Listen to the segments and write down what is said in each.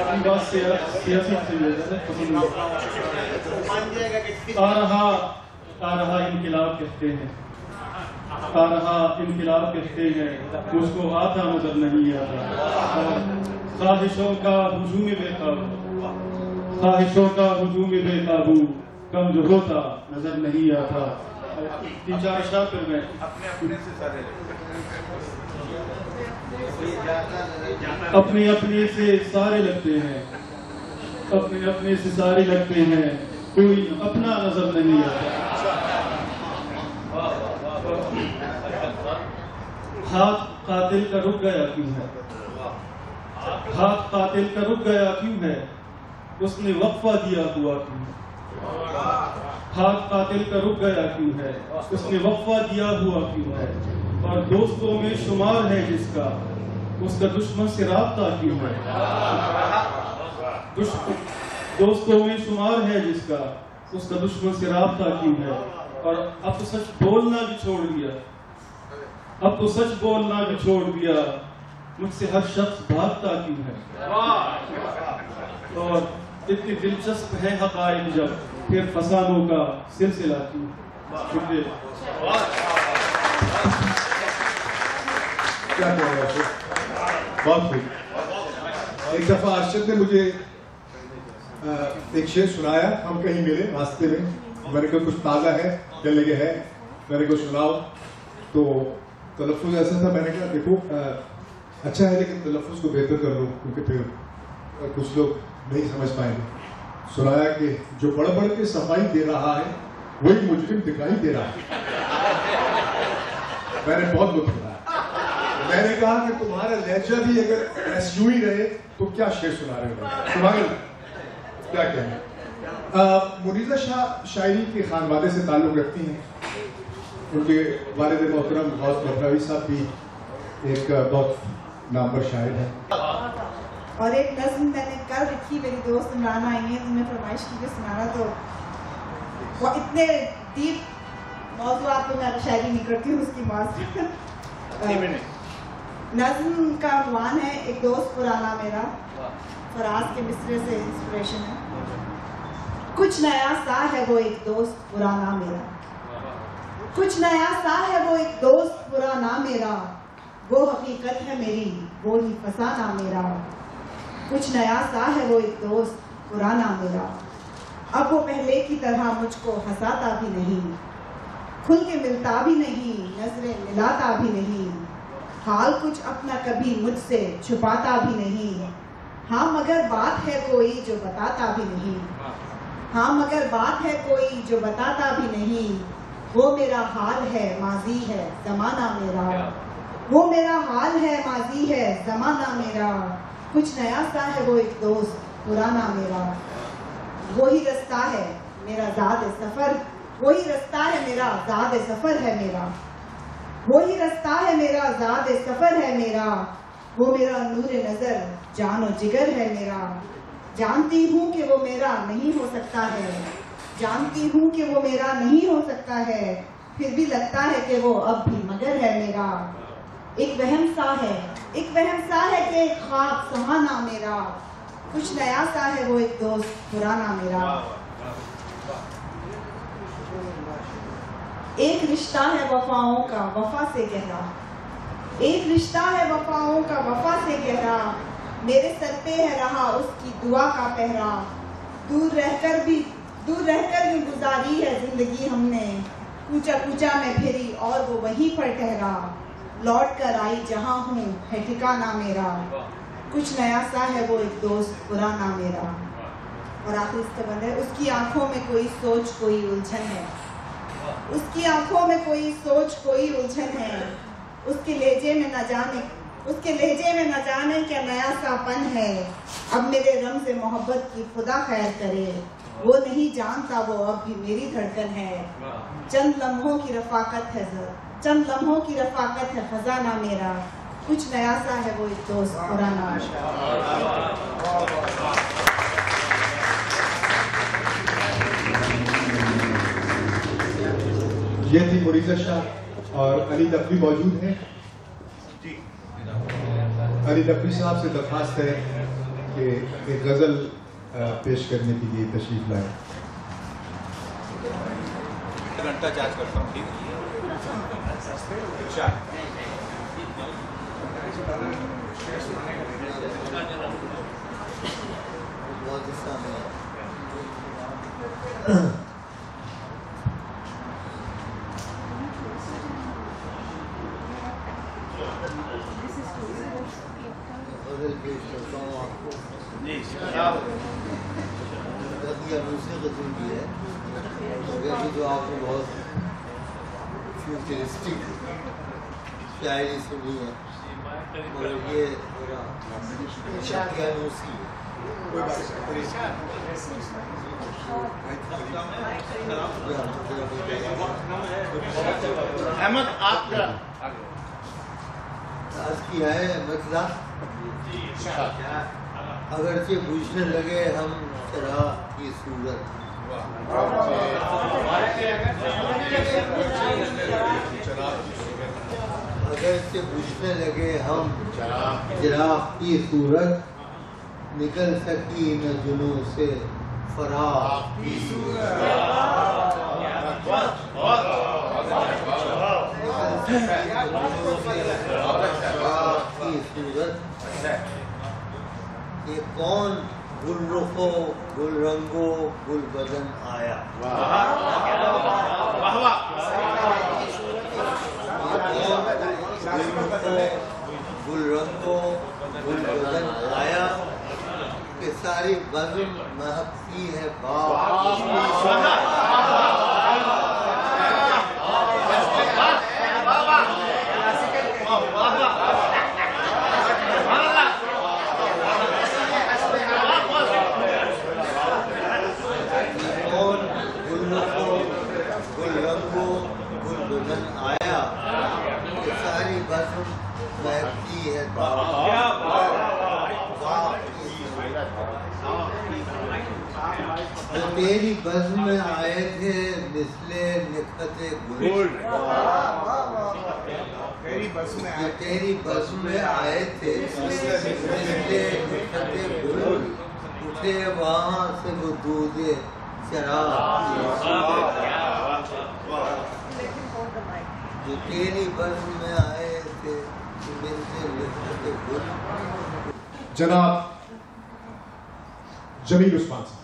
بات سیاسی آ رہا انقلاب کہتے ہیں، آ رہا انقلاب کہتے ہیں، مجھ کو آتا نظر نہیں آتا، خواہشوں کا ہجوم بے قابو، خواہشوں کا ہجوم بے قابو، کم جو ہوتا نظر نہیں آتا. تین چار اشعار پھر میں اپنے سے سارے لگتے ہیں، اپنے سے سارے لگتے ہیں، کوئی اپنا نظر نہیں آتا. ہاتھ قاتل کا رک گیا کیوں ہے، ہاتھ قاتل کا رک گیا کیوں ہے، اس نے وقفہ دیا ہوا کیوں ہے. ہاتھ قاتل کا رک گیا کیوں ہے، اس نے وقفہ دیا ہوا کیوں ہے. اور دوستوں میں شمار ہے جس کا، اس کا دشمن سے رابطہ کیوں ہے. دوستوں میں شمار ہے جس کا، اس کا دشمن سے رابطہ کیوں ہے. اور اب تو سچ بولنا بھی چھوڑ دیا، اب تو سچ بولنا بھی چھوڑ دیا، مجھ سے ہر شخص بھاگتا کیوں ہے. اور اتنی دلچسپ ہے حقائق جب پھر فسانوں کا سلسلہ کیوں. شکریہ. کیا کہہ رہے ہیں، بہت خوب. ایک دفعہ ارشد نے مجھے ایک شعر سنایا، ہم کہیں ملے راستے میں نے کہا کچھ تازہ ہے کیا لگے ہے، میں نے کہا سناؤ. تو تلفظ ایسا تھا، میں نے کہا دیکھو اچھا ہے لیکن تلفظ کو بہتر کر لو کیونکہ پھر کچھ لوگ نہیں سمجھ پائیں گے. سنایا کہ جو بڑھ بڑھ کے صفائی دے رہا ہے وہی مجرم دکھائی دے رہا ہے. میں نے بہت لطف اٹھایا. میں نے کہا کہ تمہارا لہجہ بھی اگر ایسے یوں ہی رہے تو کیا شعر سنا رہے ہو، تمہارے کیا کہنا. منیزہ شاہ شاعری کے خانوادے سے تعلق رکھتی ہیں. ان کے والد محترم غوث بخراوی صاحب بھی ایک بہت نامور شاعر ہے. اور ایک نظم میں نے کل لکھی، میری دوست عمران آئی ہیں تو میں فرمائش کی کہ سنانا، تو وہ اتنے ڈیپ موضوعات پہ میں شاعری نہیں کرتی ہوں، اس کی معذرت. نظم کا عنوان ہے ایک دوست پرانا میرا، فراز کے مصرے سے انسپریشن ہے. کچھ نیا سا ہے وہ ایک دوست پرانا میرا، کچھ نیا سا ہے وہ ایک دوست پرانا میرا، وہ حقیقت ہے میری وہی فسانہ میرا. کچھ نیا سا ہے وہ ایک دوست پرانا میرا، اب وہ پہلے کی طرح مجھ کو ہنساتا بھی نہیں، کھل کے ملتا بھی نہیں، نظریں ملاتا بھی نہیں، حال کچھ اپنا کبھی مجھ سے چھپاتا بھی نہیں. ہاں مگر بات ہے کوئی جو بتاتا بھی نہیں، ہاں مگر بات ہے کوئی جو بتاتا بھی نہیں. وہ میرا حال ہے ماضی ہے زمانہ میرا، وہ میرا حال ہے ماضی ہے زمانہ میرا. کچھ نیا سا ہے وہ ایک دوست پرانا میرا، وہی رستہ ہے میرا زاد سفر، وہی رستہ ہے میرا زاد سفر ہے میرا، وہی رستہ ہے میرا زاد سفر ہے میرا. وہ میرا نور نظر جان و جگر ہے میرا، جانتی ہوں کہ وہ میرا نہیں ہو سکتا ہے، جانتی ہوں کہ وہ میرا نہیں ہو سکتا ہے، پھر بھی لگتا ہے کہ وہ اب بھی مگر ہے میرا. ایک وہم سا ہے، ایک وہم سا ہے کہ ایک خواب سہانا میرا، کچھ نیا سا ہے وہ ایک دوست پرانا میرا. ایک رشتہ ہے وفاؤں کا وفا سے گہرا، ایک رشتہ ہے وفاؤں کا وفا سے گہرا، میرے سر پہ ہے رہا اس کی دعا کا پہرا. دور رہ کر بھی گزاری ہے زندگی ہم نے، کوچا کوچا میں پھری اور وہ وہیں پر ٹھہرا، لوٹ کر آئی جہاں ہوں ہے ٹھکانہ میرا. کچھ نیا سا ہے وہ ایک دوست پرانا میرا. اور آخر اس کا بند ہے، اس کی آنکھوں میں کوئی سوچ کوئی الجھن ہے، اس کی آنکھوں میں کوئی سوچ کوئی الجھن ہے، اس کے لہجے میں نہ جانے کیا نیا سا پن ہے. اب میرے رمز محبت کی خدا خیر کرے، وہ نہیں جانتا وہ اب بھی میری دھڑکن ہے. چند لمحوں کی رفاقت ہے خزانہ میرا، کچھ نیا سا ہے وہ ایک دوست پرانا. یہ تھی منیزہ شاہ اور علی دفعی موجود ہیں. علی دفعی صاحب سے درخواست ہے کہ ایک غزل پیش کرنے کے لیے تشریف لائے. گھنٹہ چارج کرتا ہوں. ٹھیک جو آپ نے بہت فیوچرسٹک شاعری سنی ہے اور یہ احمد آپ آج کی ہے مسئلہ اگرچہ بوجھنے لگے ہم چراغ کی صورت اگرچہ بوجھنے لگے ہم چراغ کی صورت نکل سکی نہ جنوں سے فراق کی صورت یہ کون گل رخو گل رنگو گل بدن آیا گل رنگو گل بدن آیا کہ ساری بزم مہکتی ہے تیری بزم میں آئے تھے مثل نکھت گل تیری بزم میں آئے تھے مثل نکھت گل اٹھے وہاں سے وہ دودھ چراغ جو تیری بزم میں آئے تھے مثل نکھت گل. جناب جمیل عثمان صاحب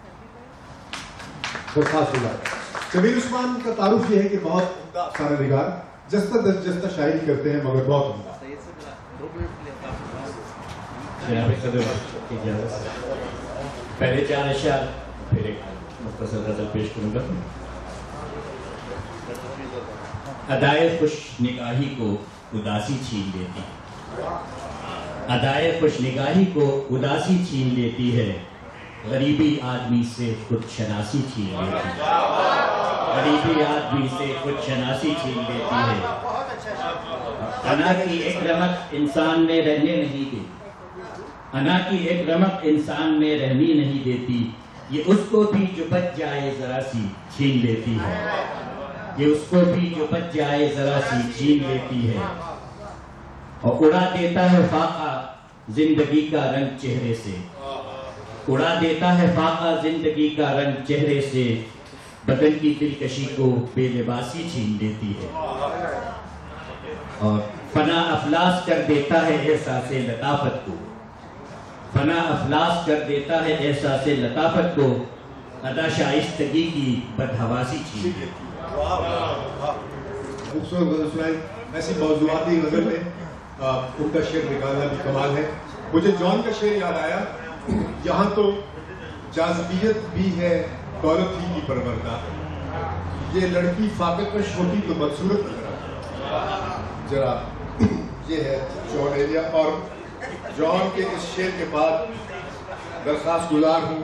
درخواست ہوا. جمیل عثمان کا تعارف یہ ہے کہ بہت سارے نگار جستا شاعری کرتے ہیں مگر بہت عمدہ. پہلے 4 اشعار پھر ایک مختصر غزل پیش کروں گا. ادائے خوش نگاہی کو اداسی چھین لیتی ادائے خوش نگاہی کو اداسی چھین لیتی ہے غریبی آدمی سے خود شناسی چھین لیتی غریبی آدمی سے خود شناسی چھین لیتی ہے. انا کی ایک رمق انسان میں رہنے نہیں دیتی انا کی ایک رمق انسان میں رہنی نہیں دیتی یہ اس کو بھی جو بچ جائے ذرا سی چھین لیتی ہے یہ اس کو بھی جو بچ جائے ذرا سی چھین لیتی ہے اور اڑا دیتا ہے فاقہ زندگی کا رنگ چہرے سے اڑا دیتا ہے فاقہ زندگی کا رنگ چہرے سے بدن کی دلکشی کو بے لباسی چھین لیتی ہے اور فنا افلاس کر دیتا ہے احساس لطافت کو فنا افلاس کر دیتا ہے احساس لطافت کو ادا شائستگی کی بدحواسی چھین لیتی ہے. خوبصورت غزل سنائی. ایسی موضوعاتی غزل میں ان کا شعر نکالنا بھی کمال ہے. مجھے جان کا شعر یاد آیا. یہاں تو جاذبیت بھی ہے دولت ہی کی پروردہ یہ لڑکی فاقے پر چھوٹی تو بدصورت نظر ذرا یہ ہے جان ایریا. اور جان کے اس شعر کے بعد درخواست گزار ہوں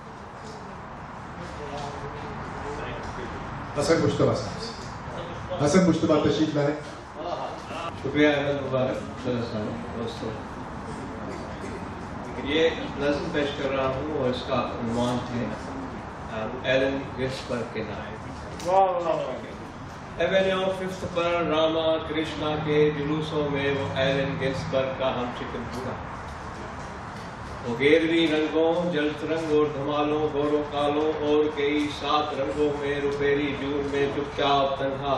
حسن مشتبہ صاحب. حسن مشتبہ تشریف لائیں. شکریہ احمد مبارک دوستوں. یہ نظم پیش کر رہا ہوں اور اس کا عنوان ہے ایلن گنسبرگ کے نام. ایونیو 5 پر راما کرشنا کے جلوسوں میں وہ ایلن گنسبرگ کا ہم شکل پورا वो गेरवी रंगों, जलत रंग और धमालों, गोरों कालों और कई 7 रंगों में रुपेरी जून में चुपचाप तन्हा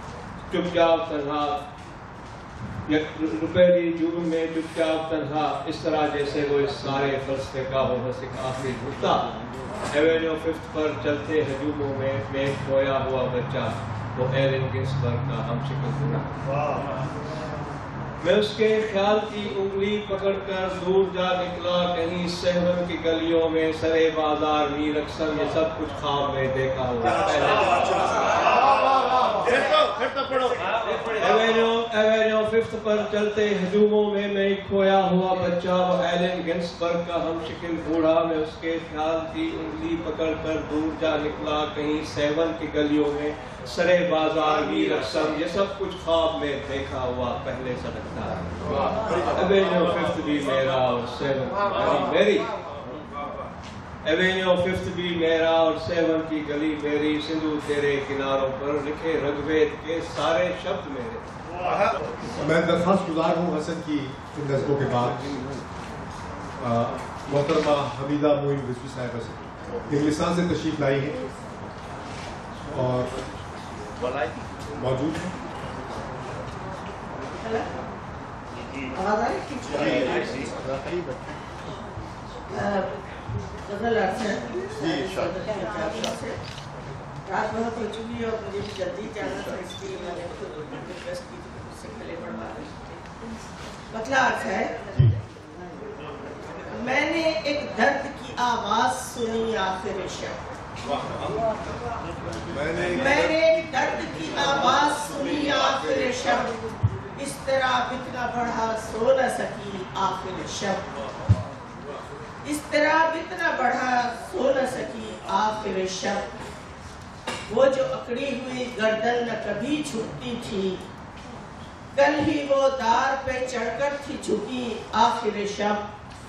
रुपेरी जून में चुपचाप तन्हा, इस तरह जैसे वो इस सारे फलसफे का हो बस एक आखिरी नुक्ता। एवेन्यू 5th पर चलते हजूमों में खोया हुआ बच्चा, वो एलन गिन्सबर्ग का हमशक्ल हुआ। मैं उसके ख्याल की उंगली पकड़कर दूर जा निकला, कहीं सहवन की गलियों में सरे बाजार मीर अक्सर ये सब कुछ ख्वाब में देखा हुआ। एवेन्यू 5th पर चलते हजूमों में मैं खोया हुआ बच्चा, वो एलन गिन्सबर्ग का हमशक्ल बूढ़ा। मैं उसके ख्याल की उंगली पकड़कर दूर जा निकला, कहीं सहवन की गलियों में सरे बाजार मीर अक्सर ये सब कुछ ख्वाब में देखा हुआ पहले सड़कता है। एवेन्यू 5th भी मेरा और 7th गली मेरी, एवेन्यू 5th भी मेरा और 7th की गली मेरी, सिंधु तेरे किनारों पर लिखे ऋग्वेद के सारे शब्द मेरे। मैं दरख्वास्त गुजार हूँ हसन की इन नज़रों के बाद मोहतरमा हमीदा मोइन रिजवी साहिबा से इंग्लिस्तान से तशरीफ लाई है और मौजूद है। रात बहुत हो चुकी और मुझे भी जल्दी जाना था, इसलिए मैंने रिक्वेस्ट की थी उससे पहले पढ़वा रही थी। मतलब अर्थ है, मैंने एक दर्द की आवाज सुनी आखिर शब, मैंने एक दर्द की आवाज सुनी आखिर शब, इस तरह इतना बढ़ा सो न सकी आखिर शब, इस तरह इतना बढ़ा सो न सकी आखिर शब। वो जो अकड़ी हुई गर्दन न कभी झुकती थी, कल ही वो दार पे चढ़कर थी झुकी आखिर शब।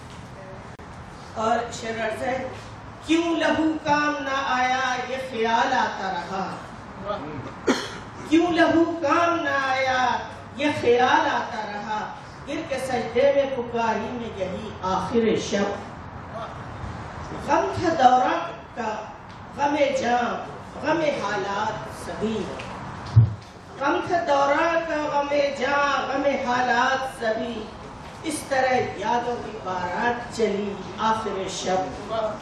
और शरत है, क्यों लहू काम ना आया ये ख्याल आता रहा, क्यों लहू काम ना आया ये ख्याल आता रहा, गिर के सजदे में पुकारी में यही आखिर शब। गम था दौरा का गमे जां गमे हालात सभी, गम था दौरा का गमे जां गमे हालात सभी, इस तरह यादों की बारात चली आखिर शब।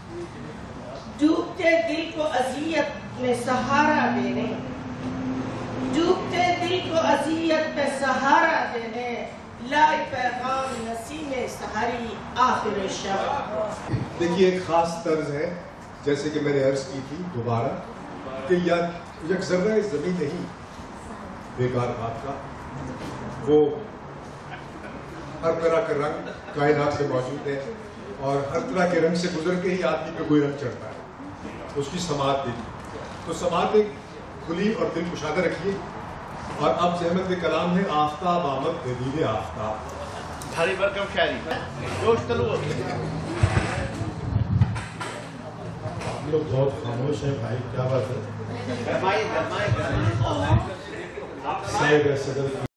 डूबते दिल को अज़ियत में सहारा देने, डूबते दिल को अज़ियत में सहारा देने, लाई पैगाम नसीमे सहारी आखिर शब। देखिए एक खास तर्ज है, जैसे कि मैंने अर्ज की थी दोबारा, कि एक ज़र्रा ज़मीन नहीं बेकार बात का, वो हर तरह का रंग कायनात से मौजूद है और हर तरह के रंग से गुजर के ही आदमी पे कोई रंग चढ़ता है, उसकी समात देखिए। तो समात एक खुली और दिल कुशादा रखिए। और अब ज़हमत कलाम है आफ्ताब आमद दलील आफ्ताब। थारी बरकम शायरी जोश तलु हम लोग बहुत खामोश हैं भाई, क्या बात है। गरमाई सदर